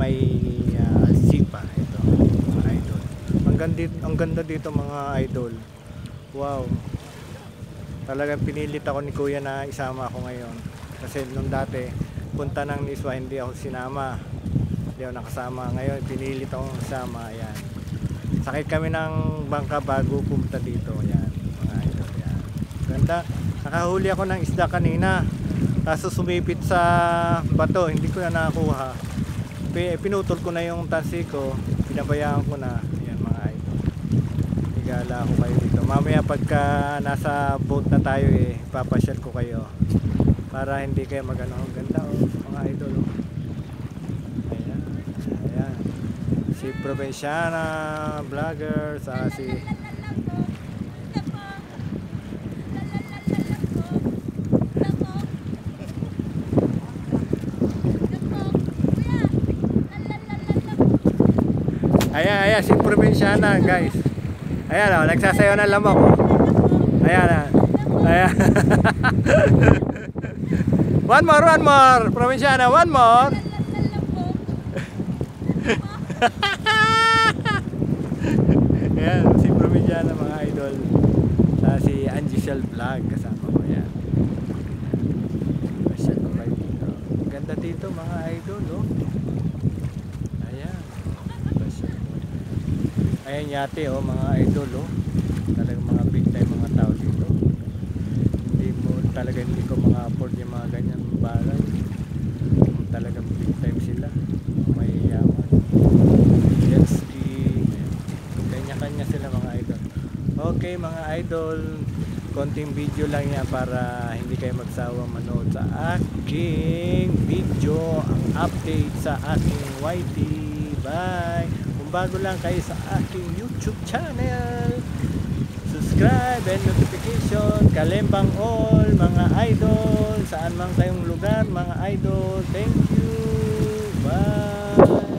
may sipa. Ito mga idol. Ang ganda dito mga idol. Wow. Talagang pinilit ako ni kuya na isama ako ngayon. Kasi nung dati punta ng Niswa hindi ako sinama. Hindi ako nakasama. Ngayon pinilit akong isama. Ayan. Sakay kami ng bangka bago pumunta dito. Ayan mga idol. Ayan. Ganda. Nakahuli ako ng isda kanina. Kaso sumipit sa bato. Hindi ko na nakakuha. Pinutol ko na yung tansi ko. Pinabayaan ko na. Ayan mga idol. Higala ako kayo dito. Mamaya pagka nasa boat na tayo papasyal ko kayo. Para hindi kayo magano. Ang ganda mga idol. Ayan. Ayan. Si Provinciana vlogger. Si Ayan, si Provinciana guys. Ayan nagsasayaw ng lamok. Ayan. Ayan. One more, Provinciana, one more. Ayan, si Provinciana mga idol. Si Angel Vlog kasama ko yan. Masyad ko kayo dito. Ganda dito mga idol, Ayan yate mga idol talagang mga big time mga tao dito. Hindi ko mga afford yung mga ganyan bagay. Talagang big time sila. May yaman. Jet ski. Kanya-kanya sila mga idol. Okay mga idol, konting video lang yan para hindi kayo magsawa manood sa aking video, ang update sa aking YT. Bye! Bago lang kayo sa aking YouTube channel, subscribe and notification, kalembang all mga idol, saan man kayong lugar mga idol. Thank you, bye.